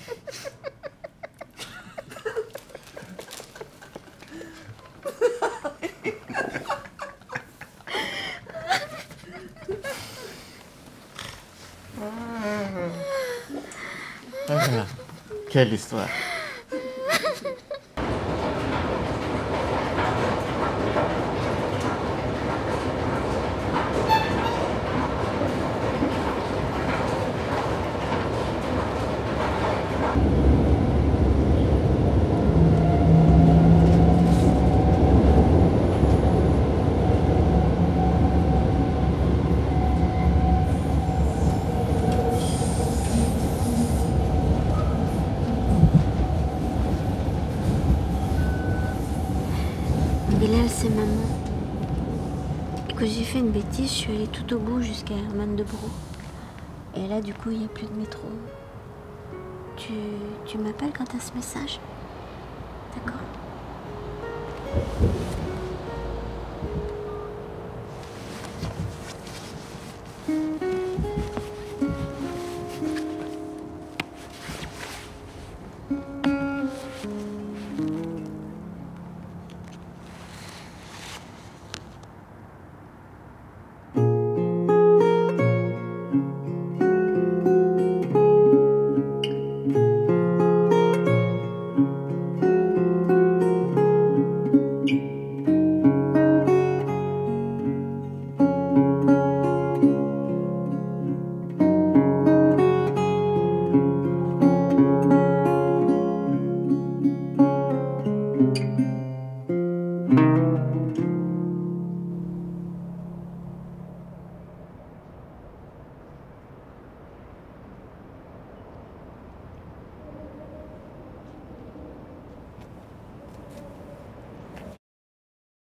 Ah, quelle histoire. Bilal, c'est maman. Que j'ai fait une bêtise, je suis allée tout au bout jusqu'à Herman de Brou. Et là, du coup, il n'y a plus de métro. Tu m'appelles quand t'as ce message? D'accord?